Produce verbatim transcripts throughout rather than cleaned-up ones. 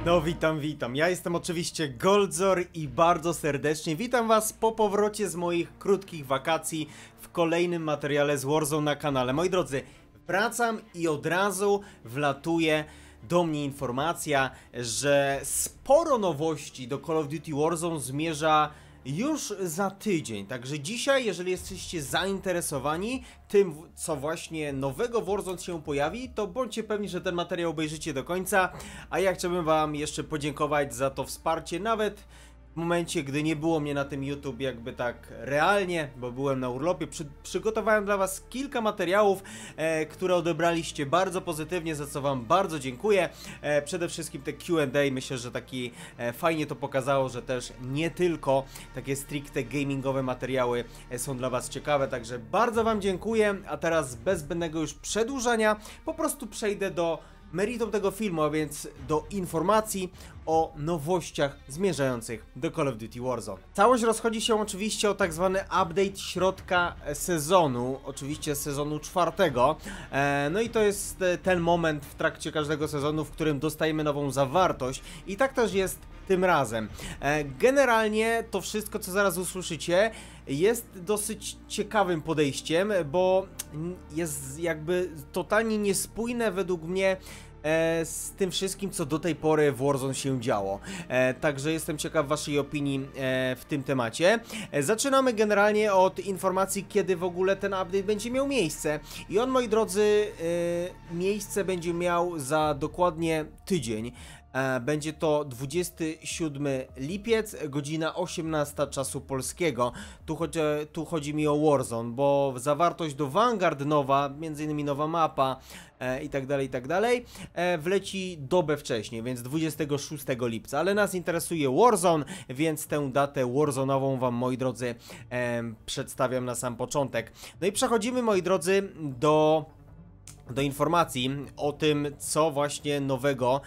No witam, witam. Ja jestem oczywiście Goldzor i bardzo serdecznie witam was po powrocie z moich krótkich wakacji w kolejnym materiale z Warzone na kanale. Moi drodzy, wracam i od razu wlatuje do mnie informacja, że sporo nowości do Call of Duty Warzone zmierza już za tydzień, także dzisiaj, jeżeli jesteście zainteresowani tym, co właśnie nowego w Warzone się pojawi, to bądźcie pewni, że ten materiał obejrzycie do końca, a ja chciałbym wam jeszcze podziękować za to wsparcie, nawet w momencie, gdy nie było mnie na tym YouTube jakby tak realnie, bo byłem na urlopie. Przy, przygotowałem dla was kilka materiałów, e, które odebraliście bardzo pozytywnie, za co wam bardzo dziękuję. E, przede wszystkim te Q and A, myślę, że taki e, fajnie to pokazało, że też nie tylko takie stricte gamingowe materiały e, są dla was ciekawe, także bardzo wam dziękuję, a teraz bez zbędnego już przedłużania po prostu przejdę do meritum tego filmu, a więc do informacji o nowościach zmierzających do Call of Duty Warzone. Całość rozchodzi się oczywiście o tak zwany update środka sezonu, oczywiście sezonu czwartego. E, no i to jest ten moment w trakcie każdego sezonu, w którym dostajemy nową zawartość i tak też jest tym razem. E, generalnie to wszystko, co zaraz usłyszycie, jest dosyć ciekawym podejściem, bo jest jakby totalnie niespójne według mnie E, z tym wszystkim, co do tej pory w Warzone się działo. E, także jestem ciekaw waszej opinii e, w tym temacie. E, zaczynamy generalnie od informacji, kiedy w ogóle ten update będzie miał miejsce. I on, moi drodzy, e, miejsce będzie miał za dokładnie tydzień. E, będzie to dwudziesty siódmy lipiec, godzina osiemnasta czasu polskiego. Tu chodzi, tu chodzi mi o Warzone, bo zawartość do Vanguard nowa, między innymi nowa mapa e, i tak dalej, i tak dalej, e, wleci dobę wcześniej, więc dwudziestego szóstego lipca. Ale nas interesuje Warzone, więc tę datę Warzone'ową wam, moi drodzy, e, przedstawiam na sam początek. No i przechodzimy, moi drodzy, do... do informacji o tym, co właśnie nowego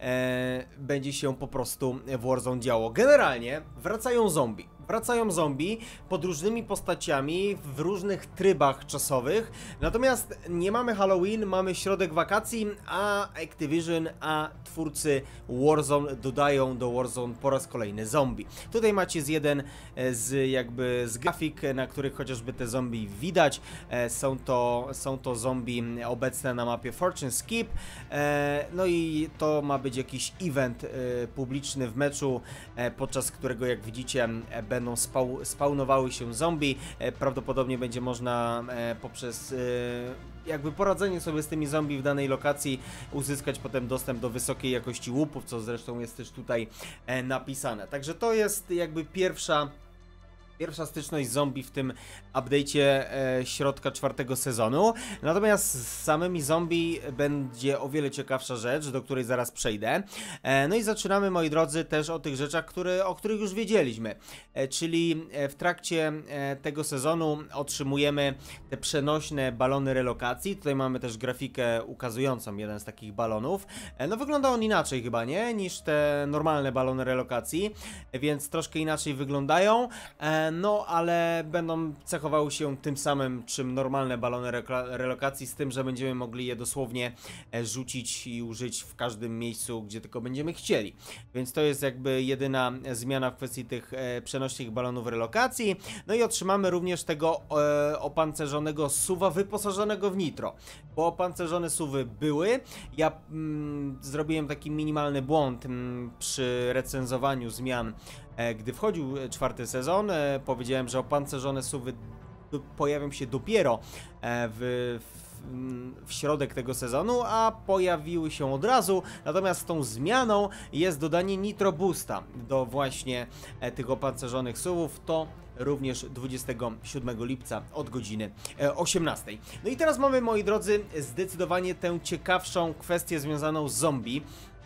e, będzie się po prostu w Warzone działo. Generalnie wracają zombie. Wracają zombie pod różnymi postaciami, w różnych trybach czasowych. Natomiast nie mamy Halloween, mamy środek wakacji, a Activision, a twórcy Warzone dodają do Warzone po raz kolejny zombie. Tutaj macie z jeden z jakby z grafik, na których chociażby te zombie widać. Są to, są to zombie obecne na mapie Fortune Skip. No i to ma być jakiś event publiczny w meczu, podczas którego, jak widzicie, będą spał, spawnowały się zombie. E, prawdopodobnie będzie można e, poprzez e, jakby poradzenie sobie z tymi zombie w danej lokacji uzyskać potem dostęp do wysokiej jakości łupów, co zresztą jest też tutaj e, napisane. Także to jest jakby pierwsza Pierwsza styczność z zombie w tym update'cie e, środka czwartego sezonu. Natomiast z samymi zombie będzie o wiele ciekawsza rzecz, do której zaraz przejdę. E, no i zaczynamy, moi drodzy, też o tych rzeczach, które, o których już wiedzieliśmy. E, czyli w trakcie e, tego sezonu otrzymujemy te przenośne balony relokacji. Tutaj mamy też grafikę ukazującą jeden z takich balonów. E, no wygląda on inaczej chyba, nie? Niż te normalne balony relokacji, więc troszkę inaczej wyglądają. E, No, ale będą cechowały się tym samym, czym normalne balony relokacji, z tym, że będziemy mogli je dosłownie rzucić i użyć w każdym miejscu, gdzie tylko będziemy chcieli. Więc to jest jakby jedyna zmiana w kwestii tych e, przenośnych balonów relokacji. No i otrzymamy również tego e, opancerzonego suwa wyposażonego w nitro. Bo opancerzone suwy były. Ja mm, zrobiłem taki minimalny błąd mm, przy recenzowaniu zmian, e, gdy wchodził czwarty sezon. E, powiedziałem, że opancerzone suwy pojawią się dopiero e, w, w w środek tego sezonu, a pojawiły się od razu. Natomiast tą zmianą jest dodanie Nitro Boosta do właśnie e, tych opancerzonych suwów. To również dwudziestego siódmego lipca od godziny osiemnastej. No i teraz mamy, moi drodzy, zdecydowanie tę ciekawszą kwestię związaną z zombie,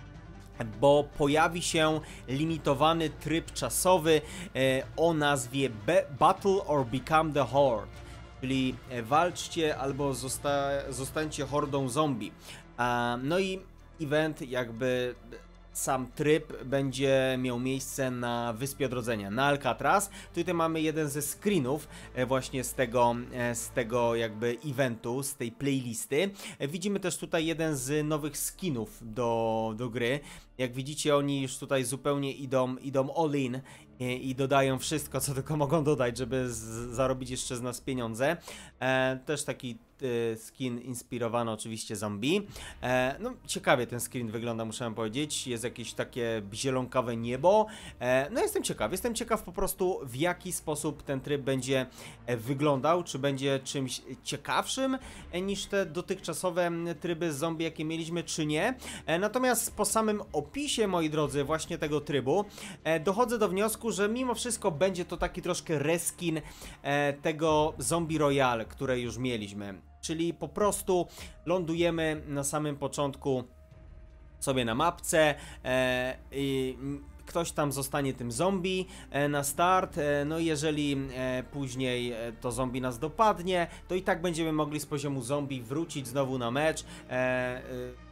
bo pojawi się limitowany tryb czasowy e, o nazwie Be Battle or Become the Horde, czyli walczcie albo zosta zostańcie hordą zombie. E, no i event, jakby sam tryb, będzie miał miejsce na Wyspie Odrodzenia, na Alcatraz. Tutaj mamy jeden ze screenów właśnie z tego, z tego jakby eventu, z tej playlisty. Widzimy też tutaj jeden z nowych skinów do, do gry. Jak widzicie, oni już tutaj zupełnie idą, idą all in i, i dodają wszystko, co tylko mogą dodać, żeby z, zarobić jeszcze z nas pieniądze. E, też taki e, skin inspirowany oczywiście zombie. E, no ciekawie ten skin wygląda, muszę powiedzieć. Jest jakieś takie zielonkawe niebo. E, no jestem ciekaw, jestem ciekaw po prostu, w jaki sposób ten tryb będzie wyglądał, czy będzie czymś ciekawszym niż te dotychczasowe tryby zombie, jakie mieliśmy, czy nie. E, natomiast po samym opisie, moi drodzy, właśnie tego trybu, e, dochodzę do wniosku, że mimo wszystko będzie to taki troszkę reskin e, tego Zombie Royale, które już mieliśmy. Czyli po prostu lądujemy na samym początku sobie na mapce e, i ktoś tam zostanie tym zombie e, na start, e, no i jeżeli e, później e, to zombie nas dopadnie, to i tak będziemy mogli z poziomu zombie wrócić znowu na mecz, e, e,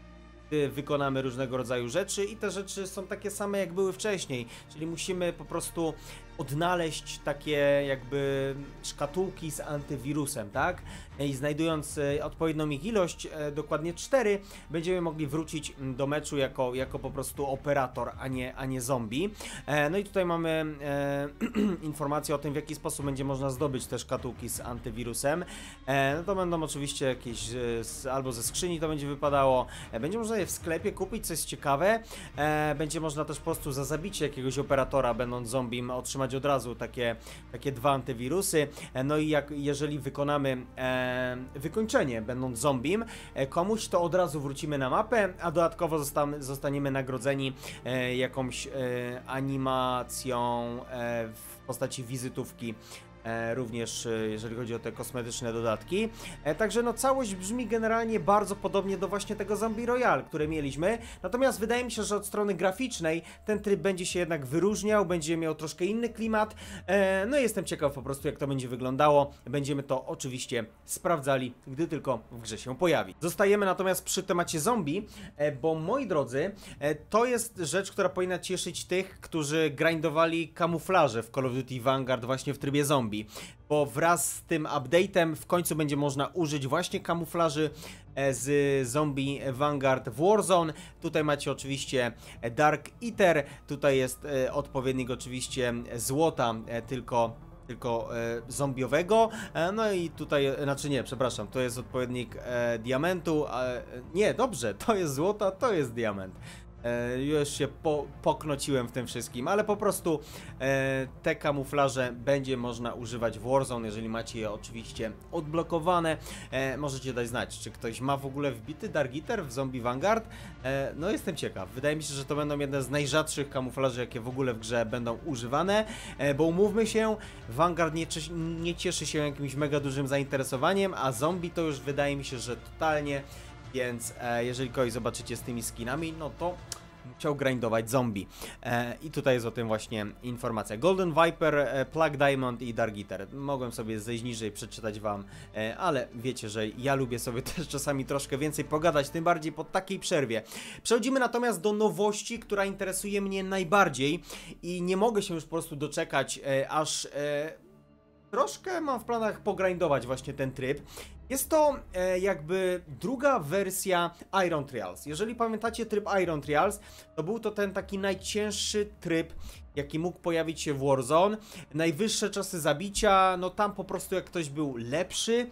wykonamy różnego rodzaju rzeczy i te rzeczy są takie same, jak były wcześniej, czyli musimy po prostu odnaleźć takie jakby szkatułki z antywirusem, tak? I znajdując odpowiednią ich ilość, dokładnie cztery, będziemy mogli wrócić do meczu jako, jako po prostu operator, a nie, a nie zombie. No i tutaj mamy e, informację o tym, w jaki sposób będzie można zdobyć te szkatułki z antywirusem. E, no to będą oczywiście jakieś z, albo ze skrzyni to będzie wypadało, będzie można je w sklepie kupić, co jest ciekawe. E, będzie można też po prostu za zabicie jakiegoś operatora, będąc zombie, otrzymać od razu takie, takie dwa antywirusy. E, no i jak, jeżeli wykonamy e, wykończenie, będąc zombiem e, komuś, to od razu wrócimy na mapę, a dodatkowo zostamy, zostaniemy nagrodzeni e, jakąś e, animacją e, w postaci wizytówki. E, również e, jeżeli chodzi o te kosmetyczne dodatki. E, także no całość brzmi generalnie bardzo podobnie do właśnie tego Zombie Royale, które mieliśmy. Natomiast wydaje mi się, że od strony graficznej ten tryb będzie się jednak wyróżniał, będzie miał troszkę inny klimat. E, no i jestem ciekaw po prostu, jak to będzie wyglądało. Będziemy to oczywiście sprawdzali, gdy tylko w grze się pojawi. Zostajemy natomiast przy temacie zombie, e, bo moi drodzy, e, to jest rzecz, która powinna cieszyć tych, którzy grindowali kamuflaże w Call of Duty Vanguard właśnie w trybie zombie. Bo wraz z tym update'em w końcu będzie można użyć właśnie kamuflaży z Zombie Vanguard w Warzone. Tutaj macie oczywiście Dark Eater, tutaj jest odpowiednik oczywiście złota, tylko tylko e, zombiowego, e, no i tutaj, znaczy nie, przepraszam, to jest odpowiednik e, diamentu, e, nie, dobrze, to jest złota, to jest diament. E, już się po, poknociłem w tym wszystkim, ale po prostu e, te kamuflaże będzie można używać w Warzone, jeżeli macie je oczywiście odblokowane. E, możecie dać znać, czy ktoś ma w ogóle wbity Dark Eater w Zombie Vanguard. E, no jestem ciekaw, wydaje mi się, że to będą jedne z najrzadszych kamuflaży, jakie w ogóle w grze będą używane, e, bo umówmy się, Vanguard nie, nie cieszy się jakimś mega dużym zainteresowaniem, a zombie to już wydaje mi się, że totalnie. Więc e, jeżeli kogoś zobaczycie z tymi skinami, no to musiał grindować zombie. E, I tutaj jest o tym właśnie informacja. Golden Viper, e, Plug Diamond i Dark Eater. Mogłem sobie zejść niżej, przeczytać wam, e, ale wiecie, że ja lubię sobie też czasami troszkę więcej pogadać, tym bardziej po takiej przerwie. Przechodzimy natomiast do nowości, która interesuje mnie najbardziej i nie mogę się już po prostu doczekać, e, aż e, troszkę mam w planach pogrindować właśnie ten tryb. Jest to e, jakby druga wersja Iron Trials. Jeżeli pamiętacie tryb Iron Trials, to był to ten taki najcięższy tryb, jaki mógł pojawić się w Warzone. Najwyższe czasy zabicia, no tam po prostu jak ktoś był lepszy,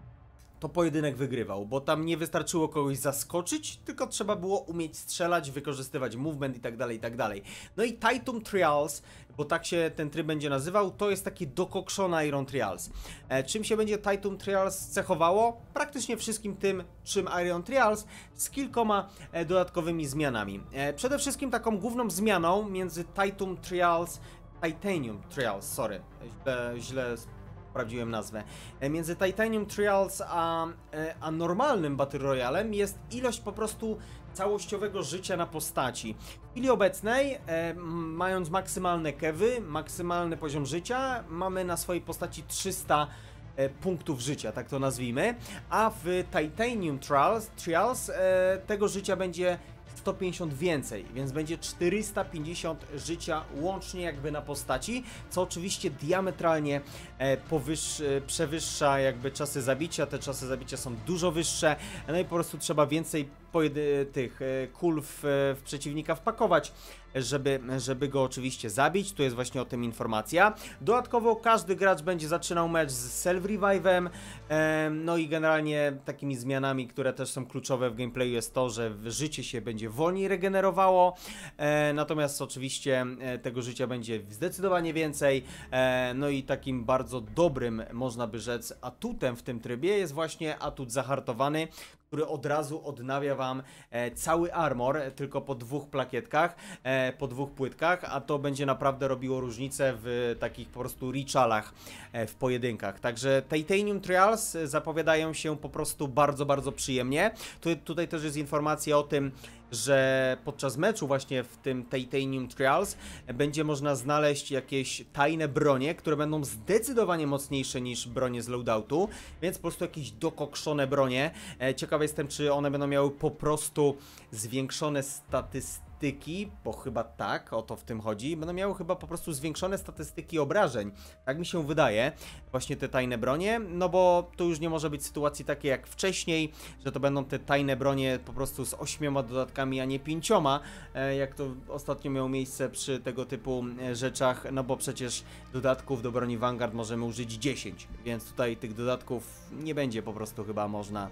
to pojedynek wygrywał, bo tam nie wystarczyło kogoś zaskoczyć, tylko trzeba było umieć strzelać, wykorzystywać movement i tak dalej, i tak dalej. No i Titan Trials, bo tak się ten tryb będzie nazywał, to jest taki dokokszony Iron Trials. E, czym się będzie Titan Trials cechowało? Praktycznie wszystkim tym, czym Iron Trials, z kilkoma e, dodatkowymi zmianami. E, przede wszystkim taką główną zmianą między Titan Trials, Titanium Trials, sorry, źle, źle sprawdziłem nazwę. Między Titanium Trials a, a normalnym Battle Royalem jest ilość po prostu całościowego życia na postaci. W chwili obecnej, e, mając maksymalne kewy, maksymalny poziom życia, mamy na swojej postaci trzysta e, punktów życia, tak to nazwijmy, a w Titanium Trials, trials e, tego życia będzie sto pięćdziesiąt więcej, więc będzie czterysta pięćdziesiąt życia łącznie jakby na postaci, co oczywiście diametralnie e, powyż, e, przewyższa jakby czasy zabicia, te czasy zabicia są dużo wyższe, no i po prostu trzeba więcej tych e, kul w, w przeciwnika wpakować, żeby, żeby go oczywiście zabić. Tu jest właśnie o tym informacja. Dodatkowo każdy gracz będzie zaczynał mecz z self-revive'em, e, no i generalnie takimi zmianami, które też są kluczowe w gameplayu, jest to, że życie się będzie wolniej regenerowało, e, natomiast oczywiście e, tego życia będzie zdecydowanie więcej, e, no i takim bardzo dobrym, można by rzec, atutem w tym trybie jest właśnie atut zahartowany, który od razu odnawia wam e, cały armor, tylko po dwóch plakietkach, e, po dwóch płytkach, a to będzie naprawdę robiło różnicę w takich po prostu ritualach e, w pojedynkach. Także Titanium Trials zapowiadają się po prostu bardzo, bardzo przyjemnie. Tu, tutaj też jest informacja o tym, że podczas meczu właśnie w tym Titanium Trials będzie można znaleźć jakieś tajne bronie, które będą zdecydowanie mocniejsze niż bronie z loadoutu, więc po prostu jakieś dokokszone bronie. Ciekawy jestem, czy one będą miały po prostu zwiększone statystyki, bo chyba tak, o to w tym chodzi. Będą miały chyba po prostu zwiększone statystyki obrażeń, tak mi się wydaje, właśnie te tajne bronie, no bo tu już nie może być sytuacji takiej jak wcześniej, że to będą te tajne bronie po prostu z ośmioma dodatkami, a nie pięcioma, jak to ostatnio miało miejsce przy tego typu rzeczach, no bo przecież dodatków do broni Vanguard możemy użyć dziesięć, więc tutaj tych dodatków nie będzie po prostu chyba można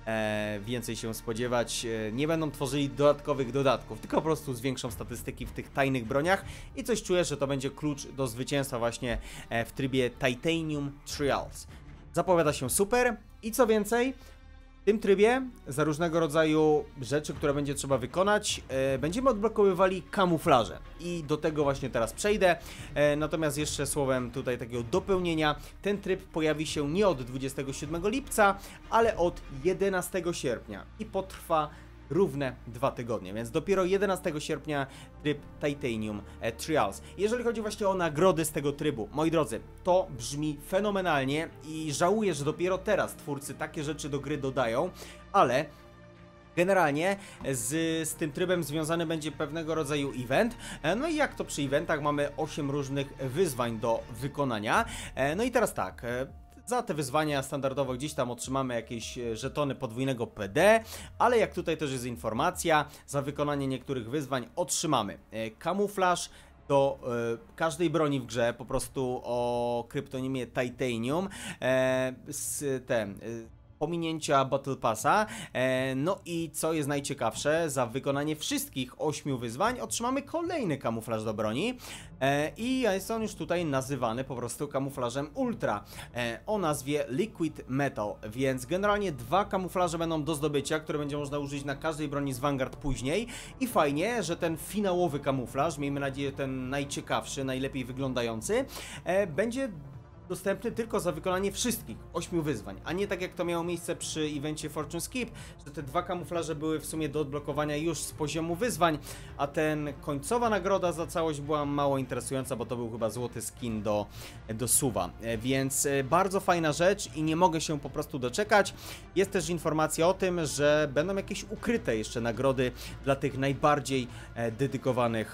E, więcej się spodziewać. E, nie będą tworzyli dodatkowych dodatków, tylko po prostu zwiększą statystyki w tych tajnych broniach i coś czuję, że to będzie klucz do zwycięstwa właśnie e, w trybie Titanium Trials. Zapowiada się super i co więcej, w tym trybie za różnego rodzaju rzeczy, które będzie trzeba wykonać, e, będziemy odblokowywali kamuflaże i do tego właśnie teraz przejdę. E, natomiast jeszcze słowem tutaj takiego dopełnienia, ten tryb pojawi się nie od dwudziestego siódmego lipca, ale od jedenastego sierpnia i potrwa równe dwa tygodnie, więc dopiero jedenastego sierpnia tryb Titanium e, Trials. Jeżeli chodzi właśnie o nagrody z tego trybu, moi drodzy, to brzmi fenomenalnie i żałuję, że dopiero teraz twórcy takie rzeczy do gry dodają, ale generalnie z, z tym trybem związany będzie pewnego rodzaju event. No i jak to przy eventach mamy osiem różnych wyzwań do wykonania. No i teraz tak, za te wyzwania standardowo gdzieś tam otrzymamy jakieś żetony podwójnego P D, ale jak tutaj też jest informacja, za wykonanie niektórych wyzwań otrzymamy kamuflaż do e, każdej broni w grze, po prostu o kryptonimie Titanium, e, z ten... E, pominięcia Battle Passa. E, no i co jest najciekawsze, za wykonanie wszystkich ośmiu wyzwań otrzymamy kolejny kamuflaż do broni e, i jest on już tutaj nazywany po prostu kamuflażem Ultra e, o nazwie Liquid Metal, więc generalnie dwa kamuflaże będą do zdobycia, które będzie można użyć na każdej broni z Vanguard później i fajnie, że ten finałowy kamuflaż, miejmy nadzieję ten najciekawszy, najlepiej wyglądający, e, będzie dostępny tylko za wykonanie wszystkich ośmiu wyzwań, a nie tak jak to miało miejsce przy evencie Fortune Skip, że te dwa kamuflaże były w sumie do odblokowania już z poziomu wyzwań, a ten końcowa nagroda za całość była mało interesująca, bo to był chyba złoty skin do, do suwa, więc bardzo fajna rzecz i nie mogę się po prostu doczekać. Jest też informacja o tym, że będą jakieś ukryte jeszcze nagrody dla tych najbardziej e, dedykowanych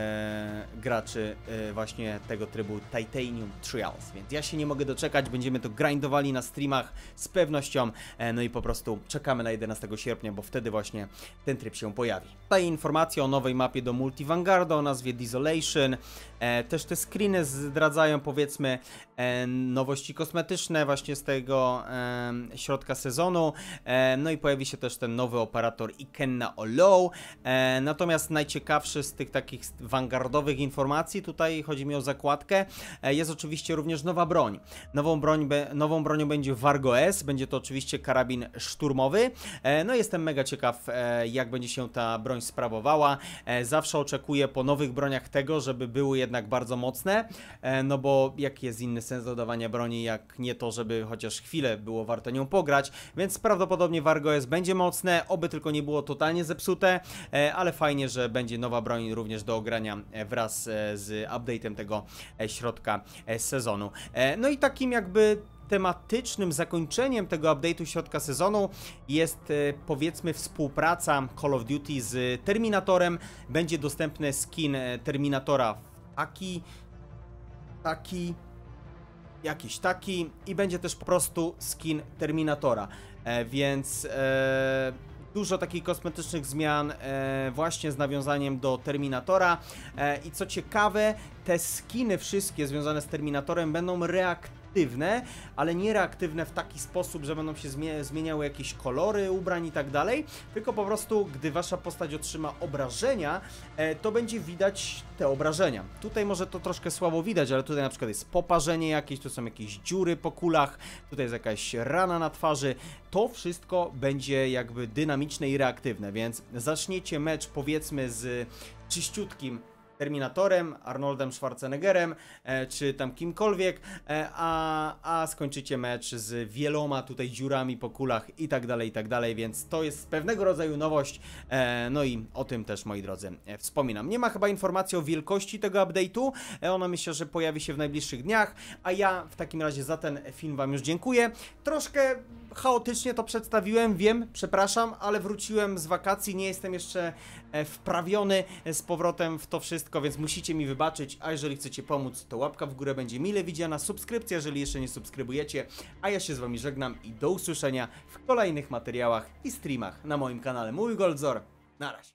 e, graczy e, właśnie tego trybu Titanium Trials, więc ja się nie mogę doczekać, będziemy to grindowali na streamach z pewnością, no i po prostu czekamy na jedenastego sierpnia, bo wtedy właśnie ten tryb się pojawi. Tutaj informacja o nowej mapie do Multi Vanguarda o nazwie Desolation, też te screeny zdradzają powiedzmy nowości kosmetyczne właśnie z tego środka sezonu, no i pojawi się też ten nowy operator Ikenna Olow, natomiast najciekawszy z tych takich vanguardowych informacji, tutaj chodzi mi o zakładkę, jest oczywiście również nowa broń. Nową, broń nową bronią będzie Vargo S, będzie to oczywiście karabin szturmowy. No jestem mega ciekaw, jak będzie się ta broń sprawowała. Zawsze oczekuję po nowych broniach tego, żeby były jednak bardzo mocne, no bo jaki jest inny sens dodawania broni, jak nie to, żeby chociaż chwilę było warto nią pograć, więc prawdopodobnie Vargo S będzie mocne, oby tylko nie było totalnie zepsute, ale fajnie, że będzie nowa broń również do ogrania wraz z update'em tego środka sezonu. No i takim jakby tematycznym zakończeniem tego update'u środka sezonu jest powiedzmy współpraca Call of Duty z Terminatorem. Będzie dostępny skin Terminatora taki, taki, jakiś taki i będzie też po prostu skin Terminatora, e, więc e, dużo takich kosmetycznych zmian e, właśnie z nawiązaniem do Terminatora e, i co ciekawe, te skiny wszystkie związane z Terminatorem będą reaktywne, ale nie reaktywne w taki sposób, że będą się zmie zmieniały jakieś kolory ubrań i tak dalej, tylko po prostu, gdy wasza postać otrzyma obrażenia, e, to będzie widać te obrażenia. Tutaj może to troszkę słabo widać, ale tutaj na przykład jest poparzenie jakieś, tu są jakieś dziury po kulach, tutaj jest jakaś rana na twarzy. To wszystko będzie jakby dynamiczne i reaktywne, więc zaczniecie mecz powiedzmy z czyściutkim Terminatorem, Arnoldem Schwarzeneggerem, e, czy tam kimkolwiek, e, a, a skończycie mecz z wieloma tutaj dziurami po kulach i tak dalej, i tak dalej, więc to jest pewnego rodzaju nowość, e, no i o tym też, moi drodzy, e, wspominam. Nie ma chyba informacji o wielkości tego update'u, e, ona myślę, że pojawi się w najbliższych dniach, a ja w takim razie za ten film wam już dziękuję. Troszkę chaotycznie to przedstawiłem, wiem, przepraszam, ale wróciłem z wakacji, nie jestem jeszcze e, wprawiony z powrotem w to wszystko, więc musicie mi wybaczyć, a jeżeli chcecie pomóc, to łapka w górę będzie mile widziana, subskrypcja, jeżeli jeszcze nie subskrybujecie, a ja się z wami żegnam i do usłyszenia w kolejnych materiałach i streamach na moim kanale. Mój Goldzor, na razie.